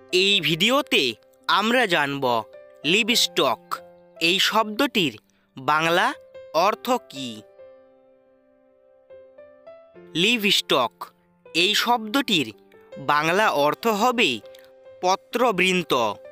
এই ভিডিওতে আমরা জানব লিভস্টক এই শব্দটির বাংলা অর্থ কী। লিভস্টক এই শব্দটির বাংলা অর্থ হবে পত্রবৃন্ত।